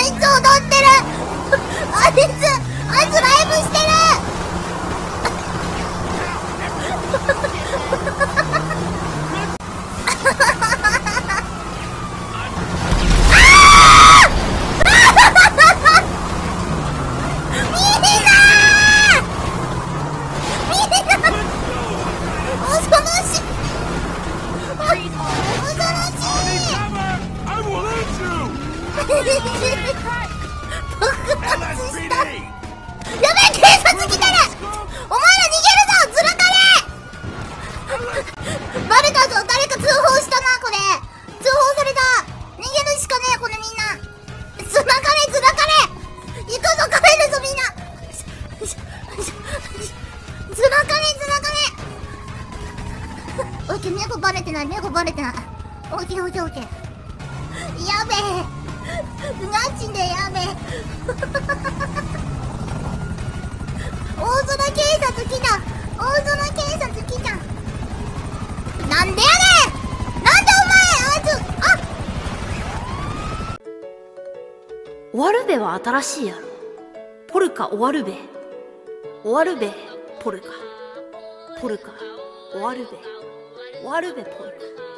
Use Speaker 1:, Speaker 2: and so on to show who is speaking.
Speaker 1: いつ踊ってる。あいつライブしてる。猫バレてない。オッケー。やべえ。ガチでやべえ。大空警察来た。なんでやねん。なんでお前
Speaker 2: 終わるべは新しいやろ。ポルカ終わるべ。終わるべポルカ。終わるべポルカ。